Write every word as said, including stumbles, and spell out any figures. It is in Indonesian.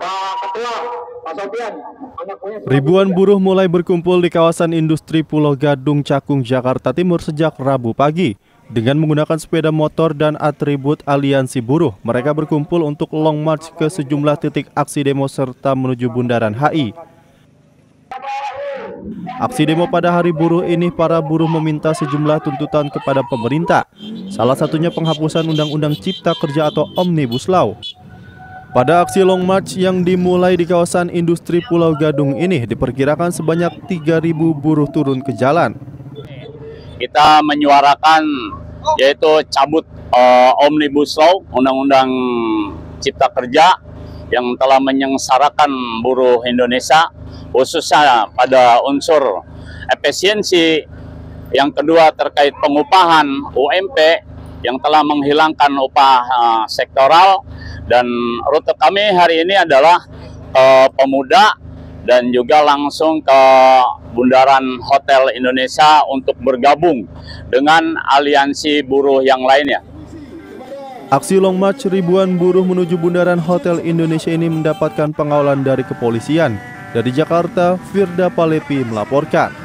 Ribuan buruh mulai berkumpul di kawasan industri Pulau Gadung, Cakung, Jakarta Timur sejak Rabu pagi. Dengan menggunakan sepeda motor dan atribut aliansi buruh, mereka berkumpul untuk long march ke sejumlah titik aksi demo serta menuju Bundaran H I. Aksi demo pada hari buruh ini, para buruh meminta sejumlah tuntutan kepada pemerintah. Salah satunya penghapusan Undang-Undang Cipta Kerja atau Omnibus Law. Pada aksi long march yang dimulai di kawasan industri Pulau Gadung ini, diperkirakan sebanyak tiga ribu buruh turun ke jalan. Kita menyuarakan yaitu cabut uh, Omnibus Law, Undang-Undang Cipta Kerja yang telah menyengsarakan buruh Indonesia, khususnya pada unsur efisiensi. Yang kedua terkait pengupahan U M P yang telah menghilangkan upah uh, sektoral. Dan rute kami hari ini adalah uh, Pemuda dan juga langsung ke Bundaran Hotel Indonesia untuk bergabung dengan aliansi buruh yang lainnya. Aksi long march ribuan buruh menuju Bundaran Hotel Indonesia ini mendapatkan pengawalan dari kepolisian. Dari Jakarta, Firda Palepi melaporkan.